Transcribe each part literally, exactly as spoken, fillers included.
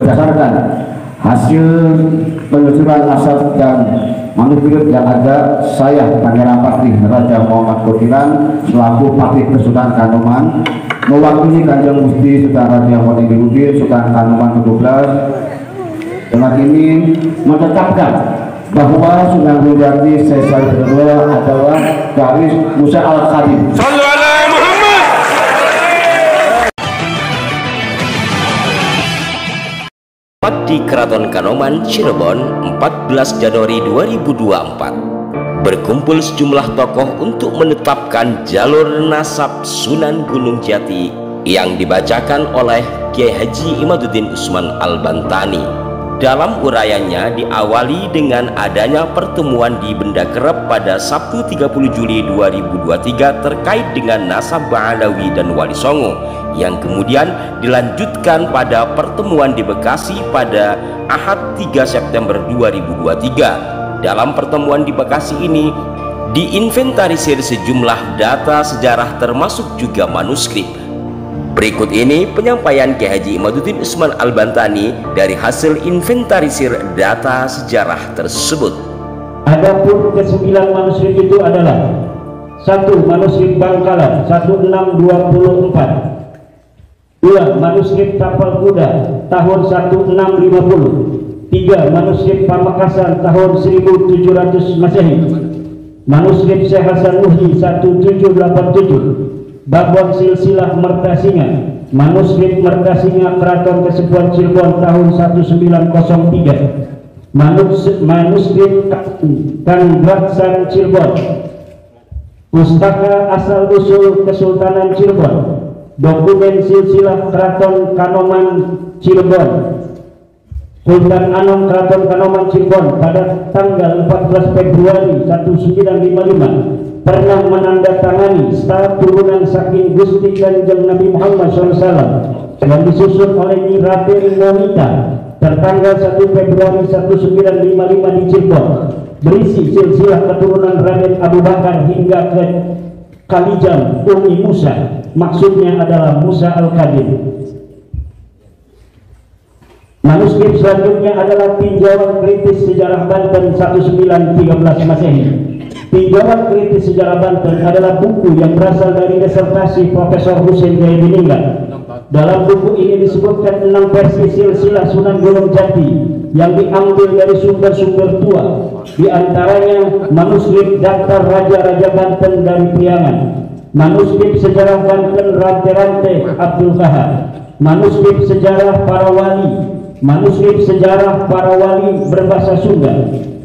Berdasarkan hasil penelusuran asal dan manuskrip yang ada, saya Pangeran Patih Raja Muhammad Kotiran selaku Patih Kesultanan Kanoman mewakili Kanjeng Gusti Sultan Raja Muhammad Sultan Kanoman kedua belas dengan ini menetapkan bahwa Sunan Gunung Jati Sesar kedua adalah garis Musa Al-Khadim. Di Keraton Kanoman, Cirebon, empat belas Januari dua ribu dua puluh empat. Berkumpul sejumlah tokoh untuk menetapkan jalur nasab Sunan Gunung Jati yang dibacakan oleh Kiai Haji Imaduddin Usman Al-Bantani. Dalam urayanya diawali dengan adanya pertemuan di Benda Kerep pada Sabtu tiga puluh Juli dua ribu dua puluh tiga terkait dengan nasab Ba'alawi dan Wali Songo, yang kemudian dilanjutkan pada pertemuan di Bekasi pada Ahad tiga September dua ribu dua puluh tiga. Dalam pertemuan di Bekasi ini diinventarisir sejumlah data sejarah termasuk juga manuskrip. Berikut ini penyampaian Kiai Haji Imaduddin Usman Al-Bantani dari hasil inventarisir data sejarah tersebut. Adapun kesembilan manuskrip itu adalah: satu manuskrip Bangkalan seribu enam ratus dua puluh empat, dua manuskrip Tapal Kuda tahun seribu enam ratus lima puluh, tiga manuskrip Pamekasan tahun seribu tujuh ratus Masehi, manuskrip Syekh Hasan Muhyi seribu tujuh ratus delapan puluh tujuh, Babon Silsilah Mertasinga, manuskrip Mertasinga Keraton Kesepuan Cirebon tahun seribu sembilan ratus tiga, manuskrip Kangratsan Cirebon, Pustaka Asal Usul Kesultanan Cirebon, dokumen Silsilah Keraton Kanoman Cirebon, Sultan Anom Keraton Kanoman Cirebon pada tanggal empat belas Februari seribu sembilan ratus lima puluh lima pernah menandatangani staf turunan saking Gusti Kanjeng Nabi Muhammad shallallahu alaihi wasallam yang disusun oleh Nyi Raden Monita tertanggal satu Februari seribu sembilan ratus lima puluh lima di Cirebon, berisi silsilah keturunan Raden Abu Bakar hingga ke Kalijam Umi Musa, maksudnya adalah Musa Al-Khadim. Manuskrip selanjutnya adalah Tinjauan Kritis Sejarah Banten seribu sembilan ratus tiga belas Masehi. Tinjauan Kritis Sejarah Banten adalah buku yang berasal dari disertasi Profesor Husein Jayadiningrat. Dalam buku ini disebutkan enam versi silsilah Sunan Gunung Jati yang diambil dari sumber-sumber tua, di antaranya manuskrip Daftar Raja-Raja Banten dari Priangan, manuskrip Sejarah Banten Rante-Rante Abdul Kahar, manuskrip Sejarah Para Wali, manuskrip Sejarah Para Wali berbahasa Sunda,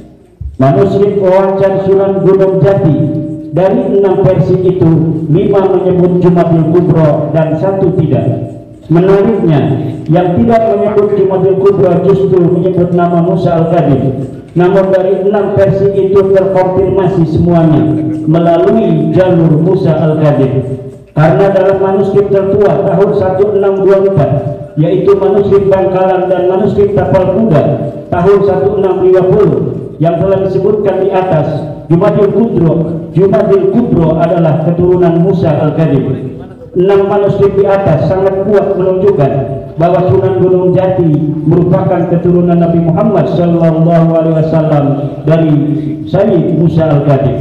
manuskrip Wawancaan Sunan Gunung Jati. Dari enam versi itu, lima menyebut Jumadil Kubro dan satu tidak. Menariknya, yang tidak menyebut Jumadil Kubro justru menyebut nama Musa Al-Khadim. Namun dari enam versi itu terkonfirmasi semuanya melalui jalur Musa Al-Khadim. Karena dalam manuskrip tertua tahun seribu enam ratus dua puluh empat, yaitu manuskrip Bangkalan dan manuskrip Tapal Kuda tahun seribu enam ratus lima puluh yang telah disebutkan di atas, Jumadil Kubro, Jumadil Kubro adalah keturunan Musa Al-Khadim. Enam manuskrip di atas sangat kuat menunjukkan bahwa Sunan Gunung Jati merupakan keturunan Nabi Muhammad Shallallahu Alaihi Wasallam dari Sayyid Musa Al-Khadim.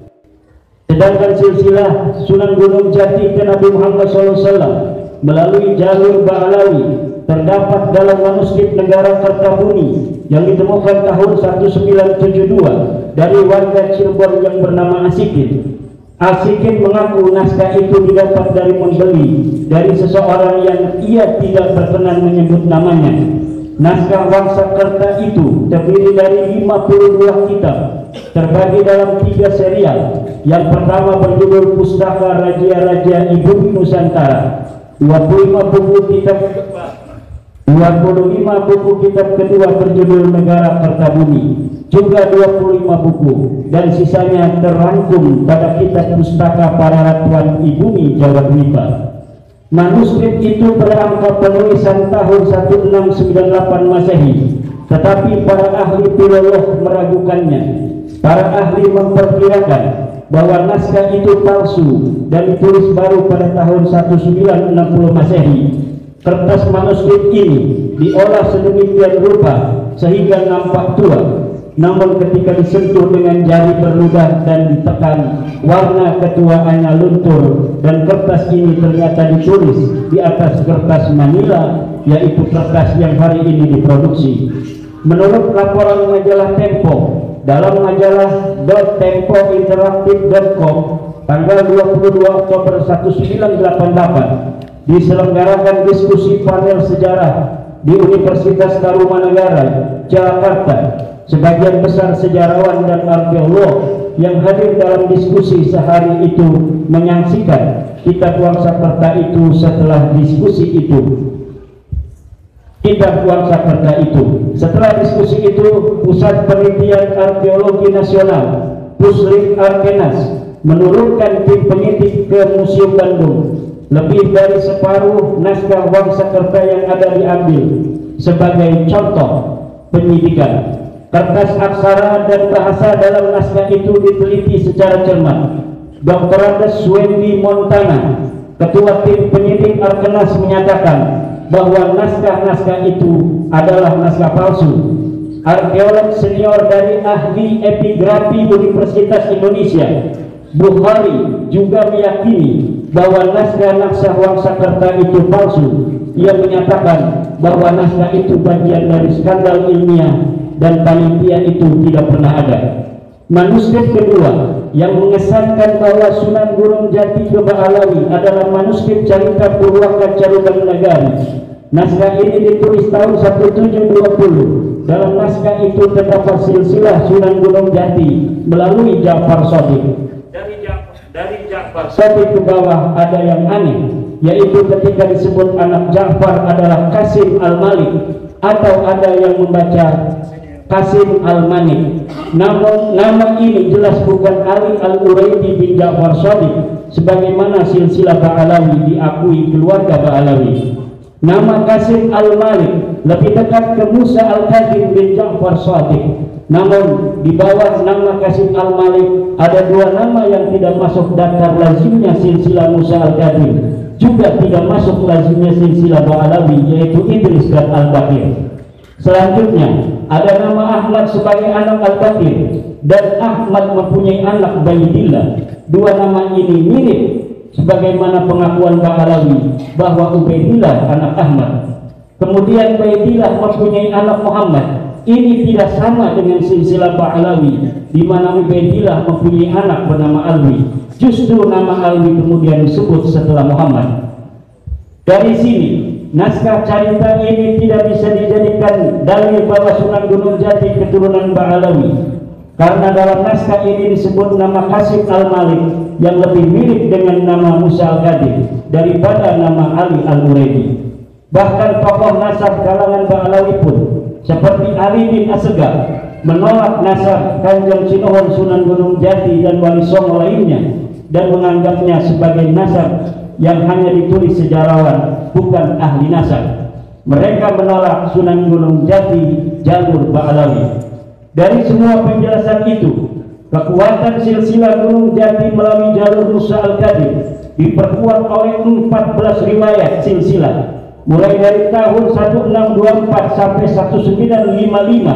Sedangkan silsilah Sunan Gunung Jati ke Nabi Muhammad Shallallahu Alaihi Wasallam melalui jalur Ba'alawi terdapat dalam manuskrip Negara Kertabuni yang ditemukan tahun seribu sembilan ratus tujuh puluh dua dari warga Cirebon yang bernama Asikin. Asikin mengaku naskah itu didapat dari pembeli dari seseorang yang ia tidak berkenan menyebut namanya. Naskah Wangsakerta itu terdiri dari lima puluh dua kitab terbagi dalam tiga serial. Yang pertama berjudul Pustaka Raja-Raja Ibu Nusantara, dua puluh lima buku kitab dua puluh lima buku kitab kedua berjudul Negara Kertabumi, juga dua puluh lima buku, dan sisanya terangkum pada kitab Pustaka Para Ratuan Ibumi Jawa Dwipa. Manuskrip itu berangka penulisan tahun seribu enam ratus sembilan puluh delapan Masehi, tetapi para ahli filolog meragukannya. Para ahli memperkirakan bahwa naskah itu palsu dan ditulis baru pada tahun seribu sembilan ratus enam puluh Masehi. Kertas manuskrip ini diolah sedemikian rupa sehingga nampak tua, namun ketika disentuh dengan jari berludah dan ditekan, warna ketuaannya luntur dan kertas ini ternyata ditulis di atas kertas manila, yaitu kertas yang hari ini diproduksi. Menurut laporan majalah Tempo, dalam majalah tempo interaktif dot com tanggal dua puluh dua Oktober seribu sembilan ratus delapan puluh delapan diselenggarakan diskusi panel sejarah di Universitas Tarumanagara, Jakarta. Sebagian besar sejarawan dan arkeolog yang hadir dalam diskusi sehari itu menyaksikan kitab Wangsakerta itu. Setelah diskusi itu kitab Wangsakerta itu setelah diskusi itu Pusat Penelitian Arkeologi Nasional Puslit Arkenas menurunkan tim penyidik ke Museum Bandung. Lebih dari separuh naskah Wangsakerta yang ada diambil sebagai contoh penyidikan. Kertas aksara dan bahasa dalam naskah itu diteliti secara cermat. doktor Andes Wendy Montana, ketua tim penyidik Arkenas, menyatakan bahwa naskah-naskah itu adalah naskah palsu. Arkeolog senior dari ahli epigrafi Universitas Indonesia, Bukhari, juga meyakini bahwa naskah-naskah Wangsakerta itu palsu. Ia menyatakan bahwa naskah itu bagian dari skandal ilmiah dan panitia itu tidak pernah ada. Manuskrip kedua yang mengesankan bahwa Sunan Gunung Jati Keba'alawi adalah manuskrip Carita Purwaka Carubanegari. Naskah ini ditulis tahun seribu tujuh ratus dua puluh. Dalam naskah itu terdapat silsilah Sunan Gunung Jati melalui Ja'far Shadiq. Dari Ja'far, dari Ja'far Shadiq ke bawah ada yang aneh, yaitu ketika disebut anak Ja'far adalah Qasim Al-Malik, atau ada yang membaca Qasim Al-Manik. Namun nama ini jelas bukan Ali Al-Uraidi bin Ja'far Shadiq sebagaimana silsilah Ba'alawi diakui keluarga Ba'alawi. Nama Qasim Al-Malik lebih dekat ke Musa Al-Qadim bin Ja'far Shadiq. Namun di bawah nama Qasim Al-Malik ada dua nama yang tidak masuk daftar lazimnya silsilah Musa Al-Qadim, juga tidak masuk lazimnya silsilah Ba'alawi, yaitu Idris dan Al-Bakir. Selanjutnya ada nama Ahmad sebagai anak Al-Bakir, dan Ahmad mempunyai anak Baidillah. Dua nama ini mirip sebagaimana pengakuan Ba'alawi bahwa Ubaidillah anak Ahmad. Kemudian Baidillah mempunyai anak Muhammad. Ini tidak sama dengan silsilah Ba'alawi di mana Ubaidillah mempunyai anak bernama Alwi. Justru nama Alwi kemudian disebut setelah Muhammad. Dari sini naskah carita ini tidak bisa dijadikan dalil bahwa Sunan Gunung Jati keturunan Ba'alawi, karena dalam naskah ini disebut nama Qasim Al-Malik yang lebih mirip dengan nama Musa Al-Qadim daripada nama Ali Al-Uraidi. Bahkan tokoh nasab kalangan Ba'alawi pun seperti Ali bin Asegaf menolak nasab Kanjeng Sinohon Sunan Gunung Jati dan Wali Songo lainnya dan menganggapnya sebagai nasab yang hanya ditulis sejarawan, bukan ahli nasab. Mereka menolak Sunan Gunung Jati jalur Ba'alawi. Dari semua penjelasan itu, kekuatan silsilah Gunung Jati melalui jalur Musa Al-Qadim diperkuat oleh empat belas riwayat silsilah, mulai dari tahun seribu enam ratus dua puluh empat sampai seribu sembilan ratus lima puluh lima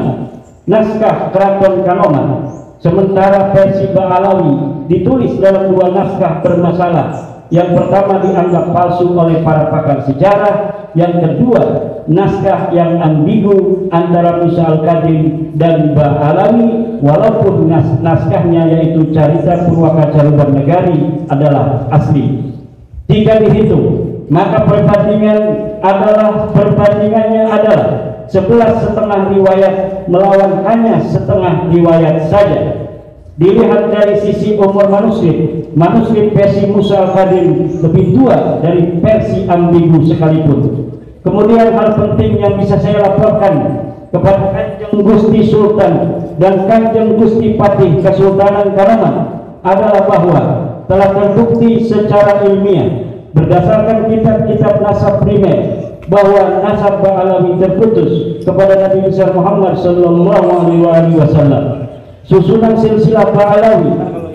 naskah Keraton Kanoman. Sementara versi Ba'alawi ditulis dalam dua naskah bermasalah. Yang pertama dianggap palsu oleh para pakar sejarah, yang kedua naskah yang ambigu antara Musa Al-Qadim dan Ba'alawi, walaupun nas naskahnya yaitu Carita Purwaka Carubanegari adalah asli. Jika dihitung, maka perbandingan adalah perbandingannya adalah sebelas setengah riwayat melawan hanya setengah riwayat saja. Dilihat dari sisi umur manuskrip, manuskrip versi Musa Al-Qadim lebih tua dari versi ambigu sekalipun. Kemudian hal penting yang bisa saya laporkan kepada Kanjeng Gusti Sultan dan Kanjeng Gusti Patih Kesultanan Kanoman adalah bahwa telah terbukti secara ilmiah berdasarkan kitab-kitab nasab primer bahwa nasab Ba'alawi terputus kepada Nabi besar Muhammad sallallahu alaihi wasallam. Susunan silsilah Ba'alawi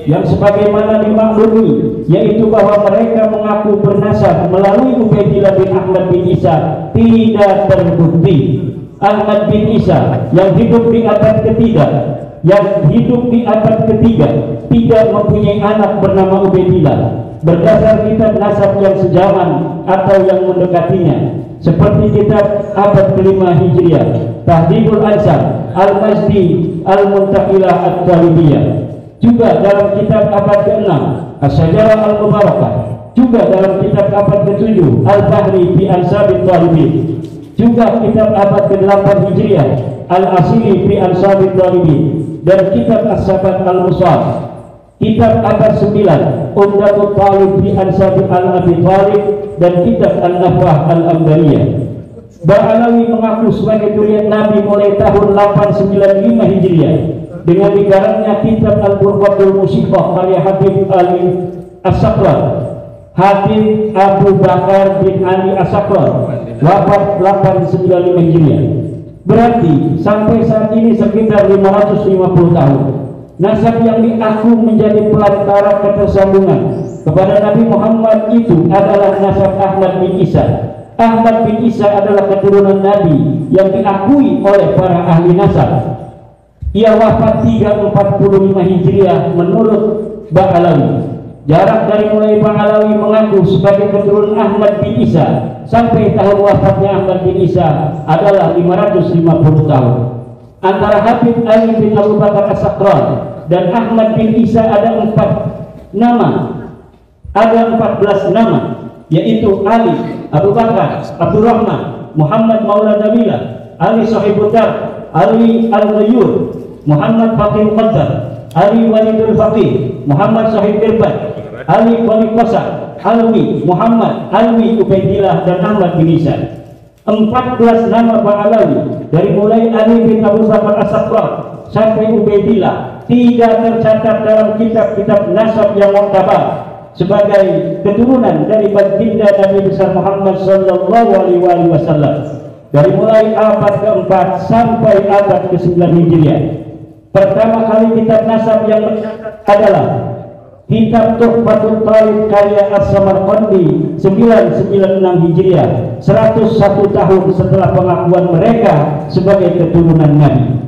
yang sebagaimana dimaklumi, yaitu bahwa mereka mengaku bernasab melalui Ubaidillah bin Ahmad bin Isa, tidak terbukti. Ahmad bin Isa yang hidup di abad ketiga, yang hidup di abad ketiga tidak mempunyai anak bernama Ubaidillah berdasar kitab nasab yang sejaman atau yang mendekatinya, seperti kitab abad kelima Hijriah, Tahdidul Ansar, Al-Mazdi, Al-Muntaqilah At-Talibiyah. Juga dalam kitab abad keenam, As-Sajarah Al-Mubarakah. Juga dalam kitab abad ketujuh, Al-Bahri fi Ansabit Talibin. Juga kitab abad kedelapan Hijriah, Al-Asili fi Ansabit Talibin. Dan kitab As-Sabat Al-Musaf. Kitab abad sembilan, Umdatul Talib fi Ansabit Al-Abi Talib. Dan kitab Al-Nafah Al-Amdariyah. Ba'alawi mengaku sebagai zuriat Nabi mulai tahun delapan sembilan lima Hijriah dengan digarapnya kitab Al-Burqatul Musifah karya Habib Ali As-Sakrar, Habib Abu Bakar bin Ali As-Sakrar, wafat delapan sembilan lima Hijriah. Berarti sampai saat ini sekitar lima ratus lima puluh tahun nasab yang diaku menjadi pelantara ketersambungan kepada Nabi Muhammad itu adalah nasab Ahmad bin Isa. Ahmad bin Isa adalah keturunan Nabi yang diakui oleh para ahli nasab. Ia wafat tiga ratus empat puluh lima Hijriah menurut Ba'alawi. Jarak dari mulai Ba'alawi mengaku sebagai keturunan Ahmad bin Isa sampai tahun wafatnya Ahmad bin Isa adalah lima ratus lima puluh tahun. Antara Habib Ali bin Abu Bakar As-Sakrar dan Ahmad bin Isa ada empat nama, ada empat belas nama, yaitu Ali, Abu Bakar, Abdurrahman, Muhammad Maula Nabilah, Ali Sahibul Dar, Ali Al-Ghayur, Muhammad Faqih Qaddar, Ali Walidul Faqih, Muhammad Sahib Irbat, Ali Wali Qasa, Alwi, Muhammad, Alwi Ubaidillah, dan Ahmad bin Isa. empat belas nama Ba'alawi dari mulai Ali bin Abu Bakar As-Sakrar sampai Ubaidillah tidak tercatat dalam kitab-kitab nasab yang muktabar sebagai keturunan dari baginda Nabi besar Muhammad sallallahu alaihi wasallam dari mulai abad keempat sampai abad kesembilan Hijriah. Pertama kali kitab nasab yang mencatat adalah kitab Tuhfatul Talib karya As-Samarqandi sembilan ratus sembilan puluh enam Hijriah, seratus satu tahun setelah pengakuan mereka sebagai keturunan Nabi.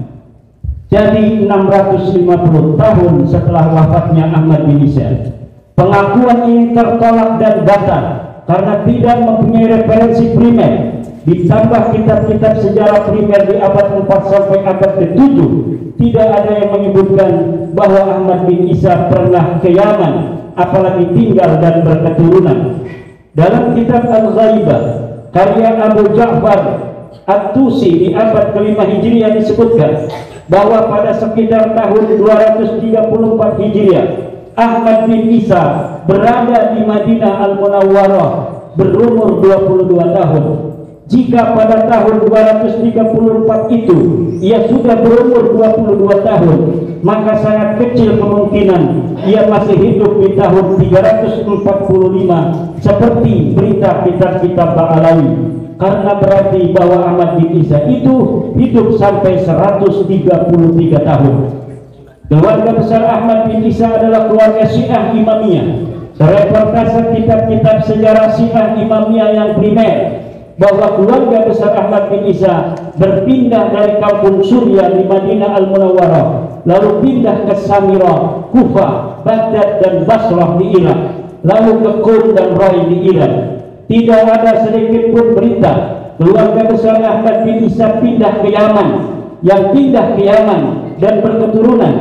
Jadi enam ratus lima puluh tahun setelah wafatnya Ahmad bin Isa. Pengakuan ini tertolak dan batal karena tidak mempunyai referensi primer. Ditambah kitab-kitab sejarah primer di abad empat sampai abad ketujuh, tidak ada yang menyebutkan bahwa Ahmad bin Isa pernah ke Yaman, apalagi tinggal dan berketurunan. Dalam kitab Al-Ghaibah karya Abu Ja'far At-Tusi di abad kelima Hijriah disebutkan bahwa pada sekitar tahun dua ratus tiga puluh empat Hijriah Ahmad bin Isa berada di Madinah Al-Munawwarah berumur dua puluh dua tahun. Jika pada tahun dua ratus tiga puluh empat itu ia sudah berumur dua puluh dua tahun, maka sangat kecil kemungkinan ia masih hidup di tahun tiga ratus empat puluh lima seperti berita kitab-kitab Ba'alawi, karena berarti bahwa Ahmad bin Isa itu hidup sampai seratus tiga puluh tiga tahun. Keluarga besar Ahmad bin Isa adalah keluarga Syiah Imamiyah. Reportase kitab-kitab sejarah Syiah Imamiyah yang primer bahwa keluarga besar Ahmad bin Isa berpindah dari kampung Surya di Madinah Al-Munawwarah, lalu pindah ke Samirah, Kufah, Baghdad, dan Basrah di Irak, lalu ke Qum dan Rai di Iran. Tidak ada sedikit pun berita keluarga besar Ahmad bin Isa pindah ke Yaman. Yang pindah ke Yaman dan berketurunan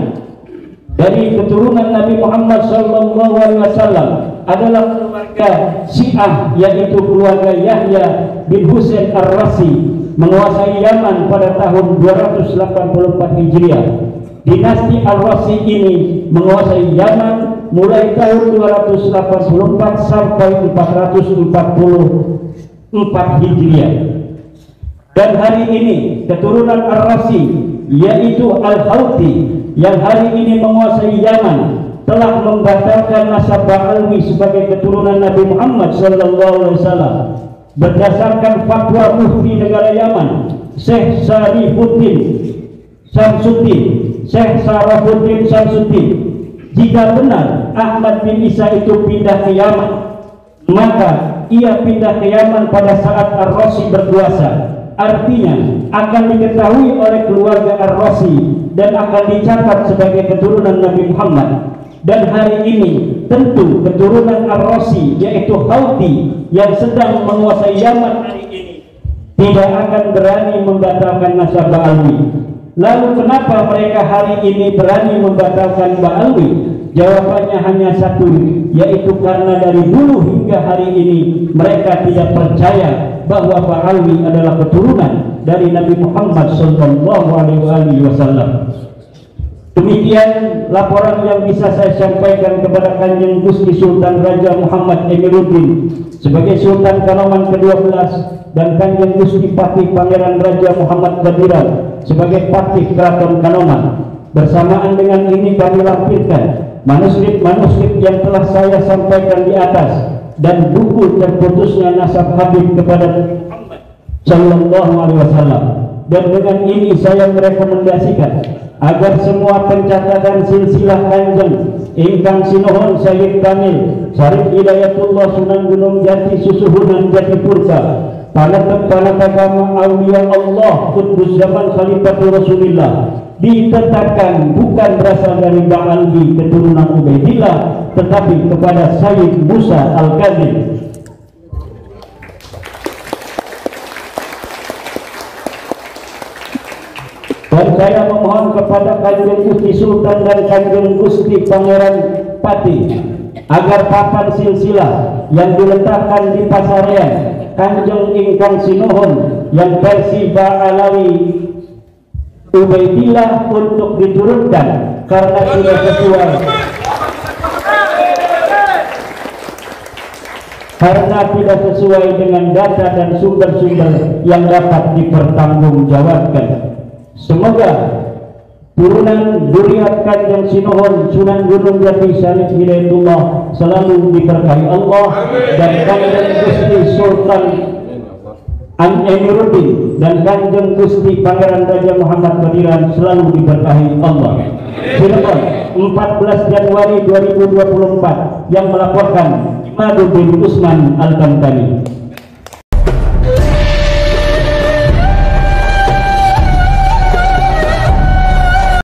dari keturunan Nabi Muhammad sallallahu alaihi wasallam adalah keluarga Syiah, yaitu keluarga Yahya bin Husain Ar-Rasi, menguasai Yaman pada tahun dua ratus delapan puluh empat Hijriah. Dinasti Ar-Rasi ini menguasai Yaman mulai tahun dua ratus delapan puluh empat sampai empat ratus empat puluh empat Hijriah. Dan hari ini keturunan Ar-Rasi, yaitu Al-Houthi, yang hari ini menguasai Yaman, telah membatalkan nasab Ba'alawi sebagai keturunan Nabi Muhammad sallallahu alaihi wasallam berdasarkan fatwa mufti negara Yaman Syekh Sarifuddin Syamsuddin Syekh Sarafuddin Syamsuddin jika benar Ahmad bin Isa itu pindah ke Yaman, maka ia pindah ke Yaman pada saat Ar-Razi berkuasa. Artinya akan diketahui oleh keluarga Ar-Razi dan akan dicatat sebagai keturunan Nabi Muhammad. Dan hari ini tentu keturunan Ar-Razi, yaitu Houthi yang sedang menguasai Yaman hari ini, tidak akan berani membatalkan nasab Ba'alwi. Lalu kenapa mereka hari ini berani membatalkan Ba'alwi? Jawabannya hanya satu, yaitu karena dari dulu hingga hari ini mereka tidak percaya bahwa Ba'alwi adalah keturunan dari Nabi Muhammad sallallahu alaihi wasallam. Demikian laporan yang bisa saya sampaikan kepada Kanjeng Gusti Sultan Raja Muhammad Emiruddin sebagai Sultan Kanoman kedua belas dan Kanjeng Gusti Patih Pangeran Raja Muhammad Badiran sebagai Patih Keraton Kanoman. Bersamaan dengan ini kami lampirkan manuskrip-manuskrip yang telah saya sampaikan di atas dan buku terputusnya nasab Habib kepada Muhammad sallallahu alaihi wasallam. Dan dengan ini saya merekomendasikan agar semua pencatatan silsilah Kanjeng ingkang sinuhun Sayyid Kamil Syarif Hidayatullah Sunan Gunung Jati Susuhunan Jati Purba Panatagama Aulia Allah Kudus Zaman Khalifatul Rasulillah ditetapkan bukan berasal dari Ba'alwi keturunan Ubaidillah, tetapi kepada Sayyid Musa Al-Kadzim. Dan saya memohon kepada Kanjeng Gusti Sultan dan Kanjeng Gusti Pangeran Patih agar papan silsilah yang diletakkan di Pasarean Kanjeng ingkang sinuhun yang versi Ba'alawi Ubaidillah untuk diturunkan karena tidak sesuai karena tidak sesuai dengan data dan sumber-sumber yang dapat dipertanggungjawabkan. Semoga turunan duriat Kanjeng Sinuhun Sunan Gunung Jati Syarif Hidayatullah selalu diberkahi Allah. Amin. Dan Kanjeng Gusti Sultan Emiruddin dan Kanjeng Gusti Pangeran Raja Muhammad Badiran selalu diberkahi Allah. Cirebon, empat belas Januari dua ribu dua puluh empat, yang melaporkan Imaduddin Usman Al-Bantani.